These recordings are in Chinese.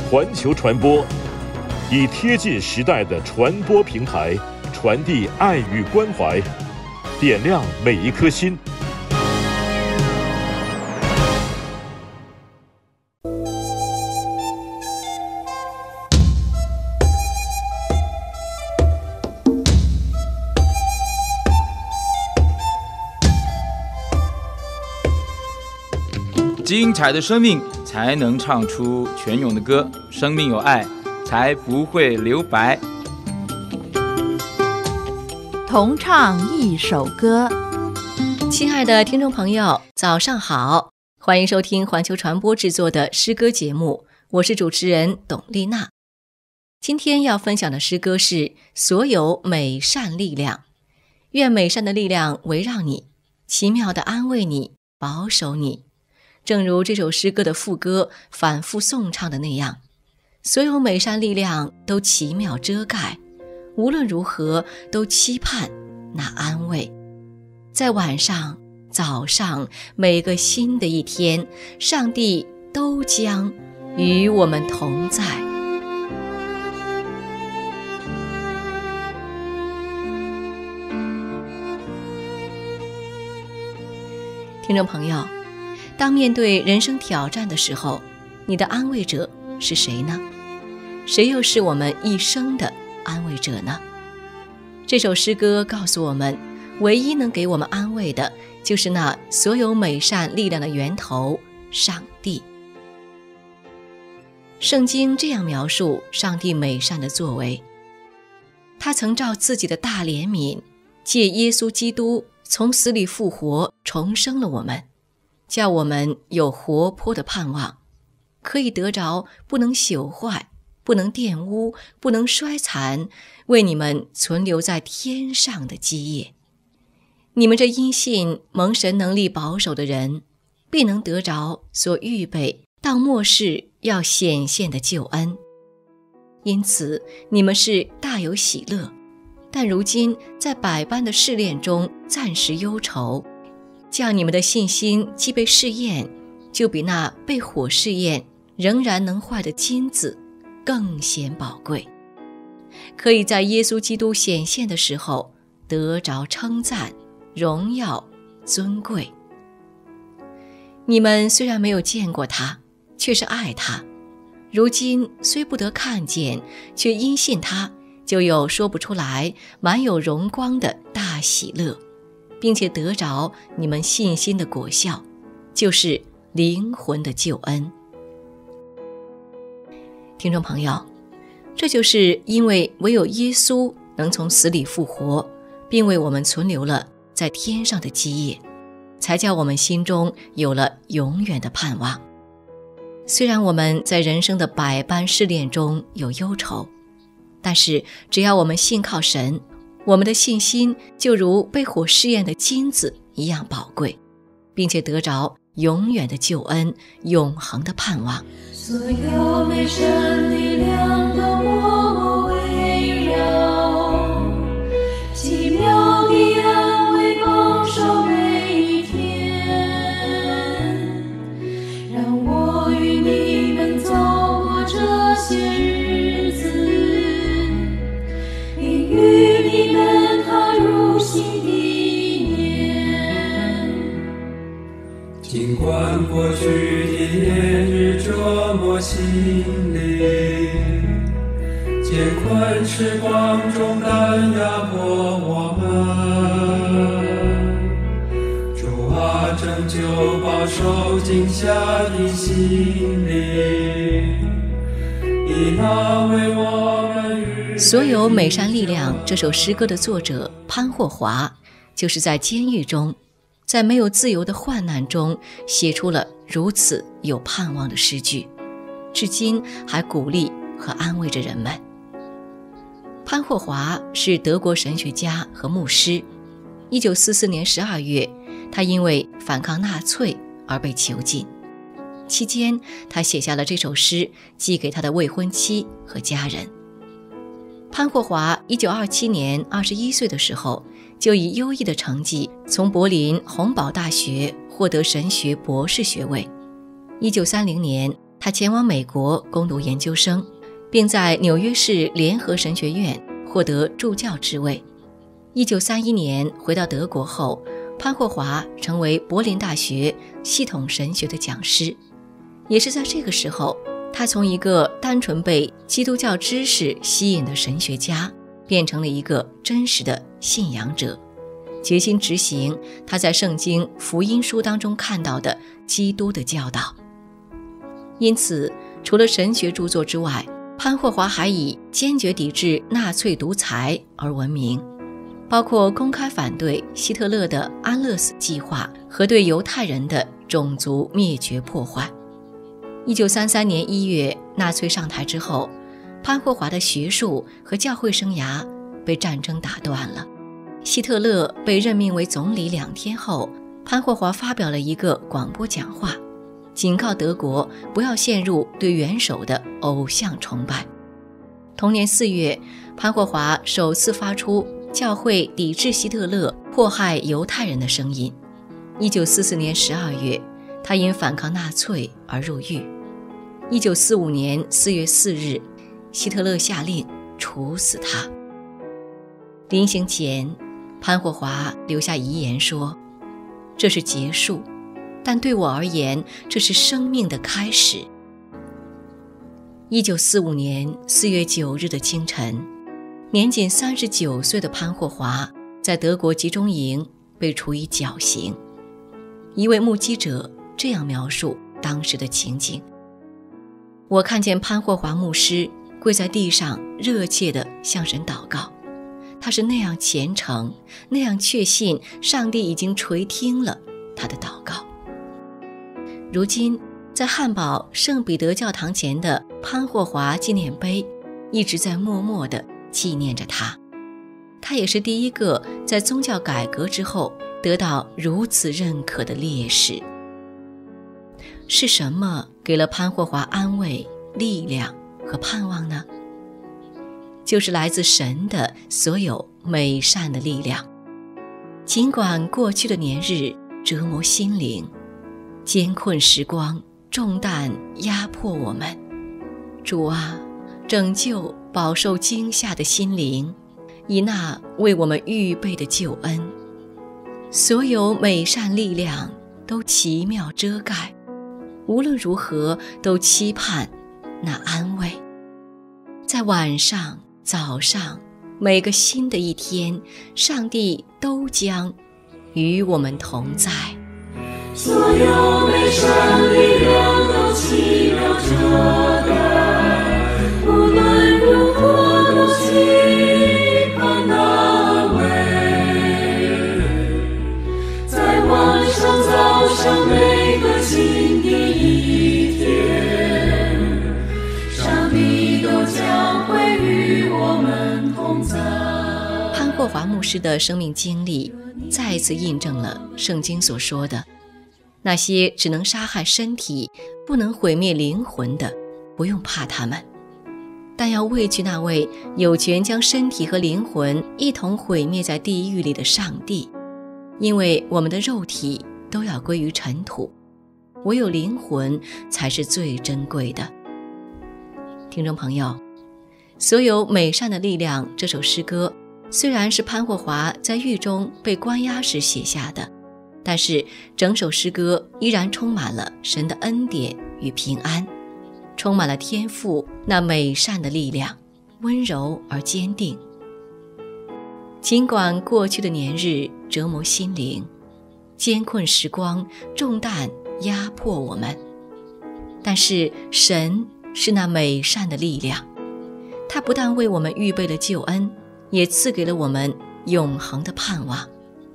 环球传播，以贴近时代的传播平台，传递爱与关怀，点亮每一颗心。 精彩的生命才能唱出泉涌的歌，生命有爱才不会留白。 同唱一首歌。 亲爱的听众朋友，早上好，欢迎收听环球传播制作的诗歌节目，我是主持人董丽娜。今天要分享的诗歌是所有美善力量，愿美善的力量围绕你，奇妙地安慰你，保守你。正如这首诗歌的副歌反复颂唱的那样，所有美善力量都奇妙遮盖，无论如何都期盼那安慰。在晚上、早上，每个新的一天，上帝都将与我们同在。听众朋友，当面对人生挑战的时候，你的安慰者是谁呢？谁又是我们一生的安慰者呢？这首诗歌告诉我们，唯一能给我们安慰的，就是那所有美善力量的源头——上帝。圣经这样描述上帝美善的作为：他曾照自己的大怜悯，借耶稣基督从死里复活，重生了我们，叫我们有活泼的盼望，可以得着不能朽坏、不能玷污、不能衰残，为你们存留在天上的基业。你们这因信蒙神能力保守的人，必能得着所预备到末世要显现的救恩。因此你们是大有喜乐，但如今在百般的试炼中暂时忧愁，叫你们的信心既被试验，就比那被火试验仍然能坏的金子更显宝贵，可以在耶稣基督显现的时候得着称赞、荣耀、尊贵。你们虽然没有见过他，却是爱他；如今虽不得看见，却因信他，就有说不出来、满有荣光的大喜乐，并且得着你们信心的果效，就是灵魂的救恩。听众朋友，这就是因为唯有耶稣能从死里复活，并为我们存留了在天上的基业，才叫我们心中有了永远的盼望。虽然我们在人生的百般试炼中有忧愁，但是只要我们信靠神，我们的信心就如被火试验的金子一样宝贵，并且得着永远的救恩、永恒的盼望。 所有美善力量都我围绕，奇妙的安慰保守每一天，让我与你们走过这些日子，并与你们踏入新的年。 尽管过去的年日折磨心灵，艰困时光中担压迫我们，主啊，拯救保守惊吓的心灵，以那为我们预所有美善力量这首诗歌的作者潘霍华，就是在监狱中，在没有自由的患难中，写出了如此有盼望的诗句，至今还鼓励和安慰着人们。潘霍华是德国神学家和牧师。1944年12月，他因为反抗纳粹而被囚禁。期间，他写下了这首诗，寄给他的未婚妻和家人。潘霍华1927年21岁的时候，就以优异的成绩从柏林洪堡大学获得神学博士学位。1930年，他他前往美国攻读研究生，并在纽约市联合神学院获得助教职位。1931年回到德国后，潘霍华成为柏林大学系统神学的讲师。也是在这个时候，他从一个单纯被基督教知识吸引的神学家，变成了一个真实的信仰者，决心执行他在圣经福音书当中看到的基督的教导。因此，除了神学著作之外，潘霍华还以坚决抵制纳粹独裁而闻名，包括公开反对希特勒的安乐死计划和对犹太人的种族灭绝破坏。1933年1月，纳粹上台之后，潘霍华的学术和教会生涯被战争打断了。希特勒被任命为总理2天后，潘霍华发表了一个广播讲话，警告德国不要陷入对元首的偶像崇拜。同年4月，潘霍华首次发出教会抵制希特勒迫害犹太人的声音。1944年12月，他因反抗纳粹而入狱。1945年4月4日，希特勒下令处死他。临行前，潘霍华留下遗言说：“这是结束，但对我而言，这是生命的开始。”1945年4月9日的清晨，年仅39岁的潘霍华在德国集中营被处以绞刑。一位目击者这样描述当时的情景：“我看见潘霍华牧师跪在地上，热切地向神祷告。他是那样虔诚，那样确信上帝已经垂听了他的祷告。”如今，在汉堡圣彼得教堂前的潘霍华纪念碑一直在默默地纪念着他。他也是第一个在宗教改革之后得到如此认可的烈士。是什么给了潘霍华安慰、力量和盼望呢？就是来自神的所有美善的力量。尽管过去的年日折磨心灵，艰困时光重担压迫我们，主啊，拯救饱受惊吓的心灵，以那为我们预备的救恩。所有美善力量都奇妙遮盖，无论如何都期盼那安慰。在晚上、早上，每个新的一天，上帝都将与我们同在。 所有美善力量都奇妙遮盖，无论如何都期盼那安慰。在晚上、早上，每个新的一天，上帝都将会与我们同在。 潘霍华牧师的生命经历再一次印证了圣经所说的：那些只能杀害身体，不能毁灭灵魂的，不用怕他们，但要畏惧那位有权将身体和灵魂一同毁灭在地狱里的上帝。因为我们的肉体都要归于尘土，唯有灵魂才是最珍贵的。听众朋友，所有美善的力量这首诗歌虽然是潘霍华在狱中被关押时写下的，但是整首诗歌依然充满了神的恩典与平安，充满了天父那美善的力量，温柔而坚定。尽管过去的年日折磨心灵，艰困时光重担压迫我们，但是神是那美善的力量，他不但为我们预备了救恩，也赐给了我们永恒的盼望。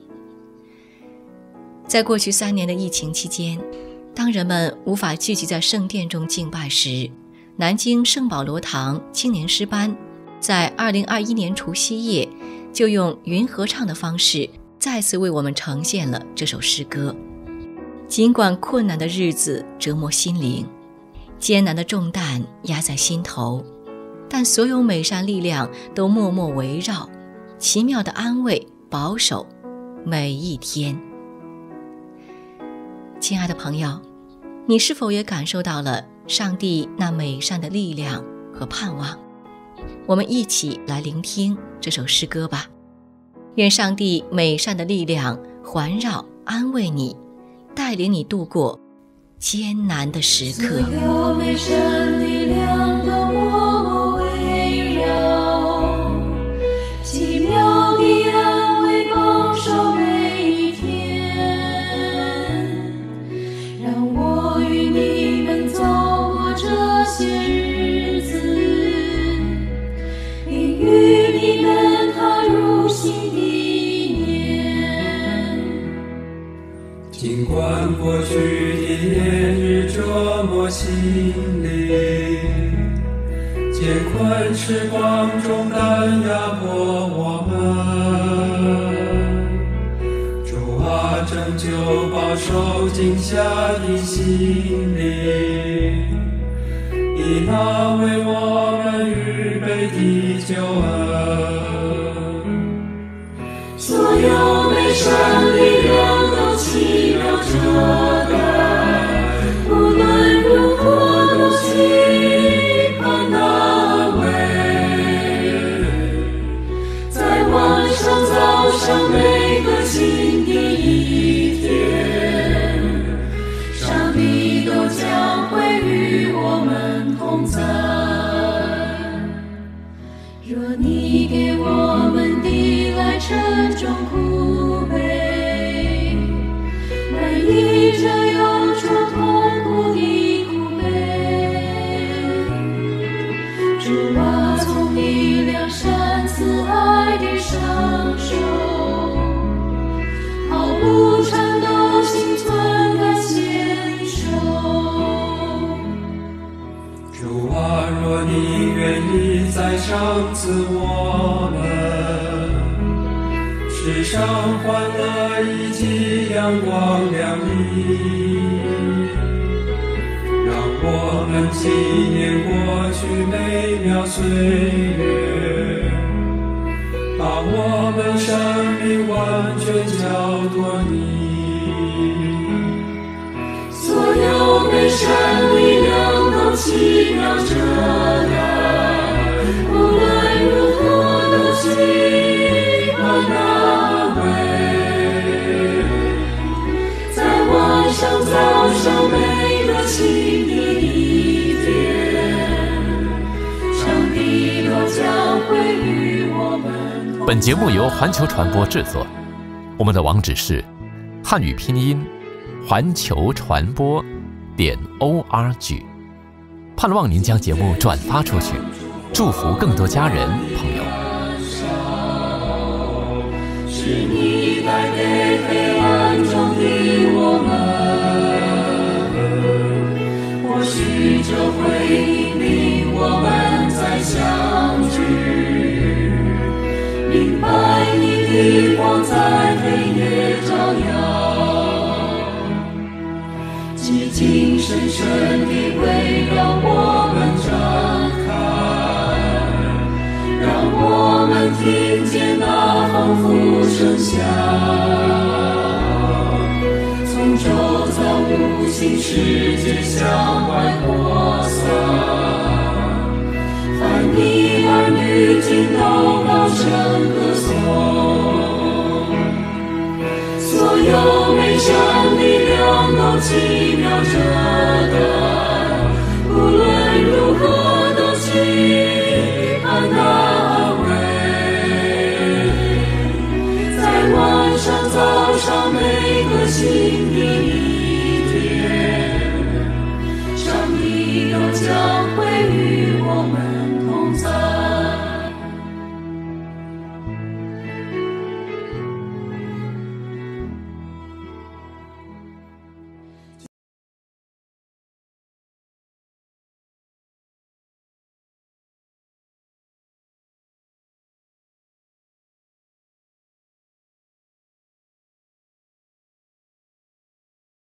在过去3年的疫情期间，当人们无法聚集在圣殿中敬拜时，南京圣保罗堂青年诗班在2021年除夕夜就用云合唱的方式再次为我们呈现了这首诗歌。尽管困难的日子折磨心灵，艰难的重担压在心头，但所有美善力量都默默围绕，奇妙的安慰保守每一天。亲爱的朋友，你是否也感受到了上帝那美善的力量和盼望。我们一起来聆听这首诗歌吧。愿上帝美善的力量环绕安慰你，带领你度过艰难的时刻。 所有美善力量都默默围绕，奇妙的安慰保守每一天，让我与你们走过这些日子，并与你们踏入新的一年。 尽管过去的年日折磨心灵，艰困时光中担压迫我们，主啊，拯救饱受惊吓的心灵，以那为我们预备的救恩。 所有美善力量都奇妙着待，无论如何都期盼那位，在晚上早上每个新的一天，上帝都将会与我们同在。若你给我们递来沉重苦悲，满溢着忧愁痛苦的苦悲，主啊，从你良善慈爱的双手，毫不颤抖心存感谢的手。 主啊，若你愿意再赏赐我们世上欢乐以及阳光亮丽，让我们纪念过去美妙岁月，把我们生命完全交托你。 所有美善力量都奇妙着待，无论如何都期盼那位，在晚上早上每个新的一天，上帝都将会与我们。 本节目由环球传播制作，我们的网址是汉语拼音环球传播.org， 盼望您将节目转发出去，祝福更多家人朋友。 是你带给黑暗中的我们，或许这会引领我们再相聚，明白你的光在黑夜照耀，寂静深深地围绕我们展开，让我们听见那丰富声响，从周遭无形世界向外扩散，凡你儿女尽都高声歌颂，所有美善力量都奇妙着